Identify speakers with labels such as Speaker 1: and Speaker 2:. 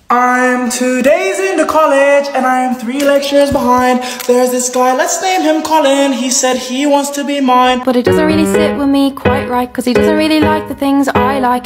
Speaker 1: I'm 2 days into college and I am 3 lectures behind. There's this guy, let's name him Colin. He said he wants to be mine,
Speaker 2: but it doesn't really sit with me quite right, 'cause he doesn't really like the things I like.